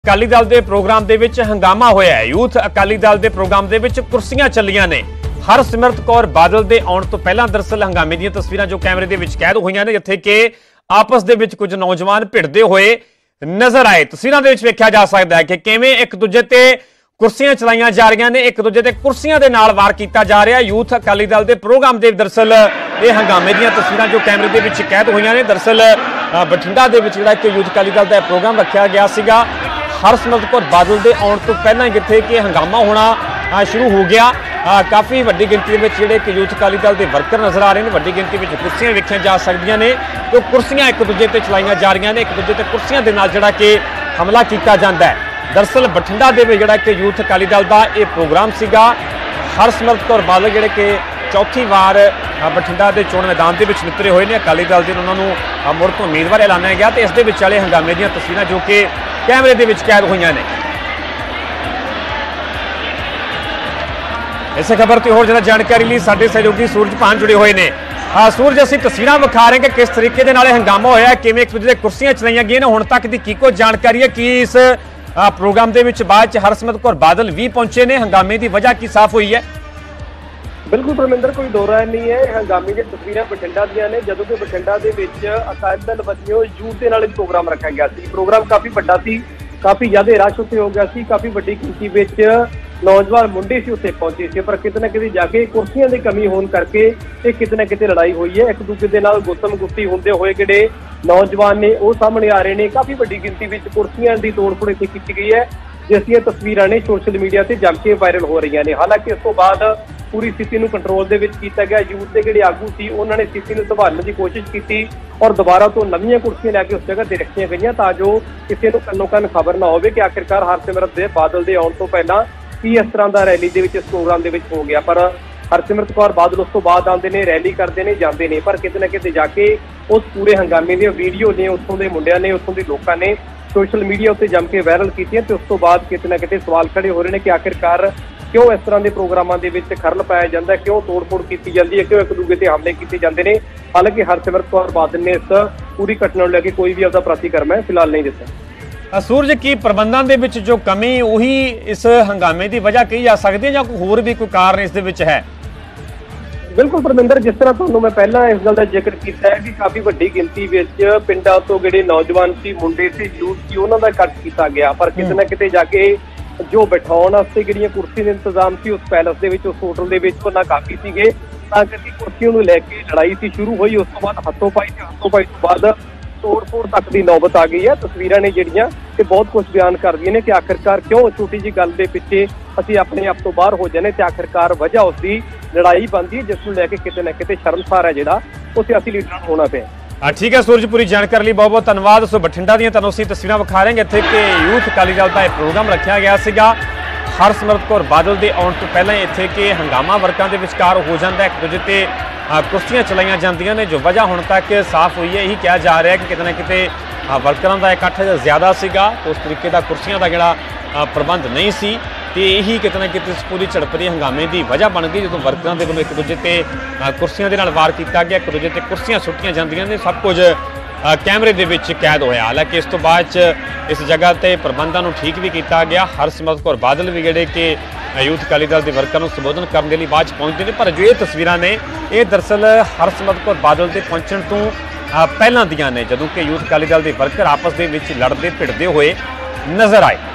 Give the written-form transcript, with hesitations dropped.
अकाली दल के प्रोग्राम के विच हंगामा होया है। यूथ अकाली दल के प्रोग्राम के विच कुर्सियां चलियां ने। हरसिमरत कौर बादल के आउण तो पहला दरअसल हंगामे दी तस्वीरां जो कैमरे के विच कैद हुई ने, जिथे कि आपस के विच कुछ नौजवान भिड़ते हुए नजर आए। तस्वीरां दे विच वेख्या जा सकता है कि किवें एक दूजे ते कुर्सियां चलाईयां जा रही ने, एक दूजे ते कुर्सियां दे नाल वार किया जा रहा है। यूथ अकाली दल के प्रोग्राम के दरअसल ये हंगामे दी तस्वीरां जो कैमरे के विच कैद हुई ने। दरअसल बठिंडा दे विच जिहड़ा कि यूथ अकाली दल का प्रोग्राम रखा गया सीगा। हरसिमरत कौर बादल के आने तो पहला जिथे कि हंगामा होना शुरू हो गया। काफ़ी वड्डी गिनती में जोड़े कि यूथ अकाली दल के वर्कर नजर आ रहे हैं। वड्डी गिनती में कुर्सियां वेखिया जा सकदियां ने, तो कुर्सियां एक दूजे ते चलाईयां जा रही ने, एक दूजे ते कुर्सियां दे नाल जिहड़ा कि हमला किया जाता है। दरअसल बठिंडा दे जिहड़ा कि यूथ अकाली दल का यह प्रोग्राम सीगा। हरसिमरत कौर बादल जिहड़े कि चौथी वार बठिंडा के चोण मैदान के नितरे हुए हैं। अकाली दल के उन्होंने मुड़ तो उम्मीदवार ऐलानिया गया। तो इस दे विच वाले हंगामे दी तस्वीरां जो कि कैमरे के विच कैद हुई ने। इस खबर की होर ज़्यादा जानकारी लिए साडे सहयोगी सूरज भान जुड़े हुए हैं। सूरज, असीं तस्वीरां विखा रहे हैं कि किस तरीके दे नाल हंगामा होया, किवें एक दूजे दे कुर्सियां चलाईयां गईयां ने। हुण तक दी की कुछ जानकारी है कि इस प्रोग्राम के विच बाद च हरसिमरत कौर बादल भी पहुंचे ने, हंगामे की वजह की साफ हुई है? बिल्कुल परमिंदर, कोई दो राय नहीं है। हंगामे की तस्वीरें बठिंडा दियां ने, जदों कि बठिंडा दे विच अकाली दल वल्लों यूथ दे नाल प्रोग्राम रखा गया सी। प्रोग्राम काफ़ी वड्डा सी, काफ़ी ज़्यादा रश उत्ते हो गया सी। काफ़ी वड्डी गिनती विच नौजवान मुंडे सी उत्ते पहुंचे सी, पर किते ना किते जाके कुर्सियां की कमी होने करके ये किते ना किते लड़ाई हुई है। एक दूजे के नाल गुत्तम गुत्ती होंदे हुए जिहड़े नौजवान ने वो सामने आ रहे हैं। काफ़ी वड्डी गिनती विच कुर्सियां की तोड़-फोड़ इत्थे की गई है, जिसदियां तस्वीरां ने सोशल मीडिया से जम के वायरल हो रही ने। हालांकि इस तो बाद पूरी स्थिति को कंट्रोल दे विच कीता गया। यूथ के जिहड़े आगू सी उन्होंने स्थिति को संभालने की कोशिश की और दोबारा तो नवीं कुर्सियां लैके उस जगह पर रखियां गई, ताजो किसी को कन्नो कन खबर ना हो कि आखिरकार हरसिमरत दे बादल के आने तो पहला की इस तरह का रैली के इस प्रोग्राम के हो गया। पर हरसिमरत कौर बादल उस तो बाद आते हैं, रैली करते हैं, जाते हैं, पर किते ना किते जाके उस पूरे हंगामे दी वीडियो ने उत्थों के मुंडिया ने, उत्थों के लोगों ने सोशल मीडिया उत्ते जम के वायरल की। तो उस तो बाद किते ना किते सवाल खड़े हो रहे हैं कि आखिरकार क्यों इस तरह के प्रोग्रामों के खरल पाया जाता है, क्यों तोड़-फोड़ की जाती है, क्यों एक दूजे से हमले किए जाते हैं। हालांकि हरसिमरत कौर बादल ने इस पूरी घटना को लेकर कोई भी अपना प्रतिक्रम है फिलहाल नहीं दिता। सूरज, की प्रबंधों के विच जो कमी उही इस हंगामे की वजह कही जा सकती है, या कोई होर भी कोई कारण इस दे विच है? बिल्कुल परमिंदर, जिस तरह तुहानू मैं पहला इस गल का जिक्र किया है कि काफ़ी वड्डी गिनती विच पिंडां तो जिहड़े नौजवान सी, मुंडे सी, यूथ सी, उन्हां दा इकट्ठ किया गया। पर किते ना किते जाके जो बिठाउण वास्ते जिहड़ियां कुर्सी दे इंतजाम सी उस पैलेस दे विच, उस होटल दे विच वो नाकाफी सीगे, तां करके कुर्सियों नूं लैके लड़ाई सी शुरू हुई। उस तो बाद हत्थों-पाई तो बाद तोड़-फोड़ तक की नौबत आ गई है। तस्वीरां ने जिहड़ियां कि बहुत कुछ बयान करदियां ने कि आखिरकार क्यों छोटी जी गल दे पिछे असीं अपने आप तो बाहर हो जाने, ते आखिरकार वजह उसकी लड़ाई बनती है, जिसनूं लैके किते ना किते शर्मसार है जिहड़ा वो सियासी लीडरां नूं होना पिया। ठीक है सूरज, पूरी जानकारी लिए बहुत बहुत धन्यवाद। सो बठिंडा दी तुहानूं असीं तस्वीरां विखा रहे हैं इत्थे कि यूथ अकाली दल का प्रोग्राम रखा गया सीगा। हरसिमरत कौर बादल के आने तो पहले इत्थे कि हंगामा वर्कां दे विचकार हो जाता है, एक दूजे ते कुर्सियां चलाईयां जांदियां ने। जो वजह हुण तक साफ हुई है, यही कहा जा रहा है कि किते ना किते वर्करां दा इकट्ठ ज़्यादा सीगा, तो उस तरीके का कुर्सियां का जिहड़ा प्रबंध नहीं सी, तो यही किते ना किते इस पूरी झड़प के हंगामे की वजह बन गई। जो वर्करां दे वल्लों एक दूजे ते कुर्सियां दे नाल वार किया गया, एक दूजे ते कुर्सियां सुट्टियां जांदियां ने, सब कुछ कैमरे दे विच कैद होया। हालांकि इस तो बाद इस जगह ते प्रबंधां नूं ठीक भी किया गया। हरसिमरत कौर बादल भी जिहड़े कि यूथ अकाली दल के वर्करां नूं संबोधन करने के लिए बाद पहुंचते हैं। पर जो ये तस्वीरां ने ये दरअसल हरसिमरत कौर बादल के पहुंचण तो पहलां दियां ने, जदों कि यूथ अकाली दल के वर्कर आपस दे विच लड़दे भिड़दे हुए नजर आए।